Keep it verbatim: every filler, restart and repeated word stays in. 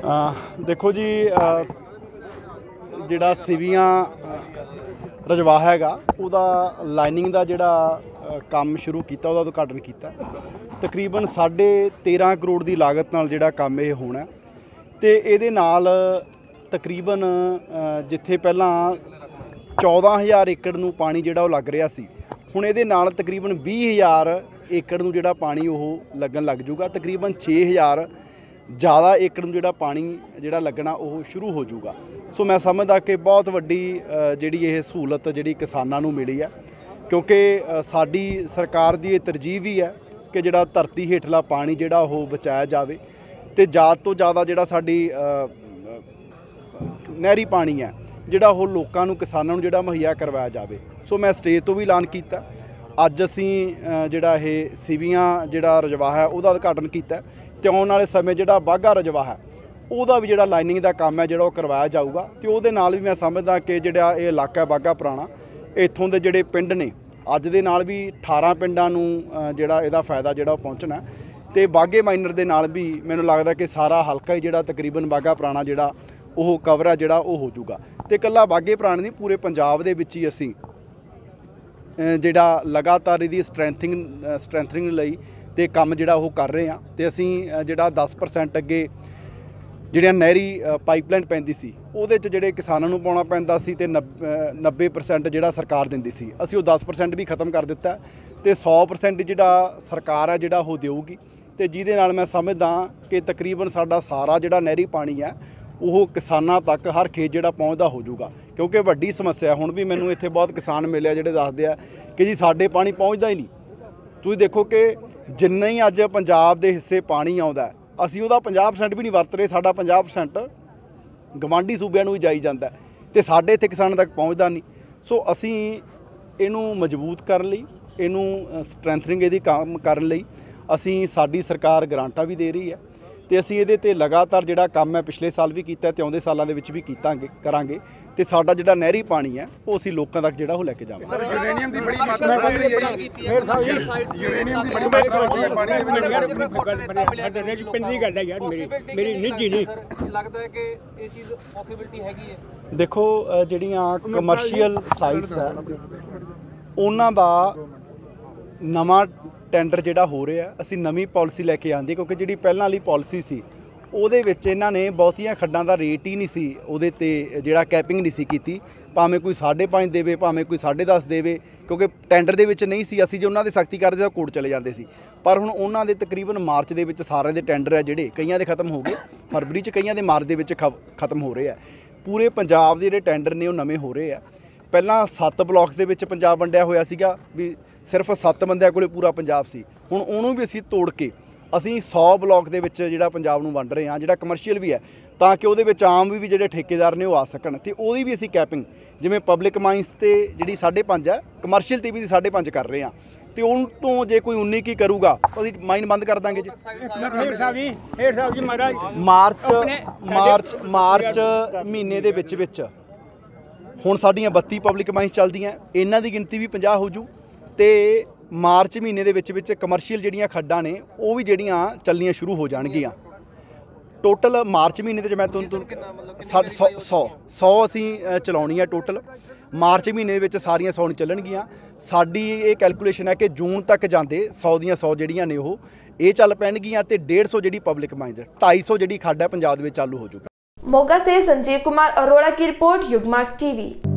देखो जी जिहड़ा सिवियां रजवा हैगा उहदा लाइनिंग का जिहड़ा काम शुरू किया उहदा उद्घाटन किया। तकरीबन साढ़े तेरह करोड़ की लागत नाल जिहड़ा काम ये होना ते इहदे नाल तकरीबन जिथे पहला चौदह हज़ार एकड़ नूं पानी जिहड़ा वो लग रहा सी हुण इहदे नाल तकरीबन भी हज़ार एकड़ नूं जिहड़ा पानी वो लगन लग जूगा। तकरीबन छे हज़ार ज़्यादा एकड़ जिहड़ा पानी जिहड़ा लगना वो शुरू हो जूगा। सो मैं समझदा कि बहुत वड्डी जिहड़ी ये सहूलत जिहड़ी किसानां नूं मिली है, क्योंकि साडी सरकार दी तरजीह भी है कि जिहड़ा धरती हेठला पानी जिहड़ा वो बचाया जाए ते ज़्यादा तो ज़्यादा जिहड़ा साडी नहरी पानी है जिहड़ा वो लोकां नूं किसानां नूं जिहड़ा मुहैया करवाया जाए। सो मैं स्टेज तो भी ऐलान किया। अज असीं जिहड़ा ये सिवियां जिहड़ा रजवा है उहदा उद्घाटन किया ते आउण वाले समय जिहड़ा बाघा रजवा है उहदा भी जिहड़ा लाइनिंग का काम है जिहड़ा वो करवाया जाऊगा। ते उहदे नाल भी मैं समझदा कि जिहड़ा ये इलाका है बाघा पुराना इत्थों दे जिहड़े पिंड ने अज दे नाल भी अठारह पिंडां नूं जिहड़ा इहदा फायदा जिहड़ा पहुँचना ते बाघे माइनर दे नाल भी मैनूं लगदा कि सारा हलका ही जिहड़ा तकरीबन बाघा पुराना जिहड़ा वो कवर है जिहड़ा वो हो जूगा। ते कल्ला बाघे पुराने नहीं पूरे पंजाब दे विच ही असीं जिहड़ा लगातार इहदी स्ट्रैंथिंग स्ट्रैंथनिंग लई ते काम जिहड़ा वो कर रहे हैं। ते असीं जिहड़ा दस परसेंट अगे जिहड़ियां नहरी पाइपलाइन पैंदी सी उहदे च जिहड़े किसानां नूं पाउणा पैंदा सी ते नब्बे परसेंट जिहड़ा सरकार दिंदी सी असीं वो दस परसेंट भी खत्म कर दिता ते सौ परसेंट जिहड़ा सरकार है जिहड़ा वो देऊगी। ते जिहदे नाल मैं समझदा कि तकरीबन साडा सारा जिहड़ा नहरी पानी है वो किसानां तक हर खेत जिहड़ा पहुँचदा हो जूगा। क्योंकि वड्डी समस्या हुण भी मैनूं इत्थे बहुत किसान मिले जिहड़े दसदे आ कि जी साडे पानी पहुँचदा ही नहीं। तुसीं देखो कि जिन्ना ही अज पंजाब दे हिस्से पानी आउंदा असीं उहदा पचास परसेंट भी नहीं वरत रहे, साडा पचास परसेंट गवांढी सूबिਆਂ ਨੂੰ ही जाई जांदा ते साडे इत्थे किसानां तक पहुँचदा नहीं। सो असीं इहनूं मजबूत करन लई इहनूं स्ट्रैंथनिंग इहदी काम करन लई असीं साडी सरकार ग्रांटां भी दे रही है ते असीं इहदे ते लगातार जिहड़ा काम है पिछले साल भी कीता ते आउंदे सालां दे विच भी कीतांगे करांगे ते साडा जिहड़ा नहरी पानी है वो असीं लोकां तक जिहड़ा वो लैके जावांगे। सर यूरेनियम दी बड़ी मात्रा वध रही है, यूरेनियम दी बड़ी मात्रा वध रही है पानी दे विच पिंडी गल है यार मेरी मेरी निजी नहीं लगदा है कि ये चीज़ पॉसिबिलिटी हैगी है। देखो जिहड़ियां कमर्शियल साइट्स है उन्हां दा नवां टेंडर जिहड़ा हो रहा है असीं नवीं पॉलिसी लैके आंदी, क्योंकि जिहड़ी पहलां वाली पॉलिसी सी ਉਹਦੇ ਵਿੱਚ ਇਹਨਾਂ ਨੇ ਬਹੁਤੀਆਂ ਖੱਡਾਂ ਦਾ ਰੇਟ ਹੀ ਨਹੀਂ ਸੀ ਉਹਦੇ ਤੇ ਜਿਹੜਾ ਕੈਪਿੰਗ ਨਹੀਂ ਸੀ ਕੀਤੀ, ਭਾਵੇਂ ਕੋਈ ਸਾਢੇ ਪੰਜ ਦੇਵੇ ਭਾਵੇਂ ਕੋਈ ਸਾਢੇ ਦਸ ਦੇਵੇ, ਕਿਉਂਕਿ ਟੈਂਡਰ ਦੇ ਵਿੱਚ ਨਹੀਂ ਸੀ। ਅਸੀਂ ਜੇ ਉਹਨਾਂ ਦੇ ਸਖਤੀ ਕਰਦੇ ਤਾਂ ਕੋਰਟ ਚਲੇ ਜਾਂਦੇ ਸੀ। ਪਰ ਹੁਣ ਉਹਨਾਂ ਦੇ ਤਕਰੀਬਨ ਮਾਰਚ ਦੇ ਵਿੱਚ ਸਾਰਿਆਂ ਦੇ ਟੈਂਡਰ ਹੈ ਜਿਹੜੇ ਕਈਆਂ ਦੇ ਖਤਮ ਹੋ ਗਏ, ਫਰਵਰੀ 'ਚ ਕਈਆਂ ਦੇ ਮਾਰਚ ਦੇ ਵਿੱਚ ਖਤਮ ਹੋ ਰਹੇ ਆ। ਪੂਰੇ ਪੰਜਾਬ ਦੇ ਜਿਹੜੇ ਟੈਂਡਰ ਨੇ ਉਹ ਨਵੇਂ ਹੋ ਰਹੇ ਆ। ਪਹਿਲਾਂ ਸੱਤ ਬਲਾਕਸ ਦੇ ਵਿੱਚ ਪੰਜਾਬ ਵੰਡਿਆ ਹੋਇਆ ਸੀਗਾ ਵੀ ਸਿਰਫ ਸੱਤ ਬੰਦਿਆਂ ਕੋਲੇ ਪੂਰਾ ਪੰਜਾਬ ਸੀ, ਹੁਣ ਉਹਨੂੰ ਵੀ ਅਸੀਂ ਤੋੜ ਕੇ ਅਸੀਂ सौ ਬਲਾਕ ਦੇ ਵਿੱਚ ਜਿਹੜਾ ਪੰਜਾਬ ਨੂੰ ਵੰਡ ਰਹੇ ਹਾਂ ਜਿਹੜਾ ਕਮਰਸ਼ੀਅਲ ਵੀ ਹੈ, ਤਾਂ ਕਿ ਉਹਦੇ ਵਿੱਚ ਆਮ ਵੀ ਵੀ ਜਿਹੜੇ ਠੇਕੇਦਾਰ ਨੇ ਉਹ ਆ ਸਕਣ ਤੇ ਉਹਦੀ ਵੀ ਅਸੀਂ ਕੈਪਿੰਗ ਜਿਵੇਂ ਪਬਲਿਕ ਮਾਈਨਸ ਤੇ ਜਿਹੜੀ ਸਾਢੇ ਪੰਜ ਹੈ ਕਮਰਸ਼ੀਅਲ ਤੇ ਵੀ ਸਾਢੇ ਪੰਜ ਕਰ ਰਹੇ ਹਾਂ ਤੇ ਉਹ ਤੋਂ ਜੇ ਕੋਈ ਉੱਨੀ ਕੀ ਕਰੂਗਾ ਅਸੀਂ ਮਾਈਨ ਬੰਦ ਕਰ ਦਾਂਗੇ ਜੀ। ਮਾਰਚ ਮਾਰਚ ਮਾਰਚ ਮਹੀਨੇ ਦੇ ਵਿੱਚ ਵਿੱਚ ਹੁਣ ਸਾਡੀਆਂ ਬੱਤੀ ਪਬਲਿਕ ਮਾਈਨਸ ਚੱਲਦੀਆਂ, ਇਹਨਾਂ ਦੀ ਗਿਣਤੀ ਵੀ ਪੰਜਾਹ ਹੋ ਜੂ ਤੇ ਮਾਰਚ ਮਹੀਨੇ ਦੇ ਵਿੱਚ ਵਿੱਚ ਕਮਰਸ਼ੀਅਲ ਜਿਹੜੀਆਂ ਖੱਡਾਂ ਨੇ ਉਹ ਵੀ ਜਿਹੜੀਆਂ ਚੱਲਣੀਆਂ ਸ਼ੁਰੂ ਹੋ ਜਾਣਗੀਆਂ। ਟੋਟਲ ਮਾਰਚ ਮਹੀਨੇ ਦੇ ਵਿੱਚ ਮੈਂ ਤੁਹਾਨੂੰ ਸੌ ਸੌ ਸੌ ਅਸੀਂ ਚਲਾਉਣੀ ਹੈ ਟੋਟਲ। ਮਾਰਚ ਮਹੀਨੇ ਦੇ ਵਿੱਚ ਸਾਰੀਆਂ ਸੌ ਨਹੀਂ ਚੱਲਣਗੀਆਂ। ਸਾਡੀ ਇਹ ਕੈਲਕੂਲੇਸ਼ਨ ਹੈ ਕਿ ਜੂਨ ਤੱਕ ਜਾਂਦੇ ਸੌ ਦੀਆਂ ਸੌ ਜਿਹੜੀਆਂ ਨੇ ਉਹ ਇਹ ਚੱਲ ਪੈਣਗੀਆਂ ਤੇ डेढ़ सौ ਜਿਹੜੀ ਪਬਲਿਕ ਮਾਈਨਸ ढाई सौ ਜਿਹੜੀ ਖੱਡ ਹੈ ਪੰਜਾਬ ਦੇ ਵਿੱਚ ਚਾਲੂ ਹੋ ਜਾਊਗਾ। मोगा से संजीव कुमार अरोड़ा की रिपोर्ट, युगमार्ग टीवी।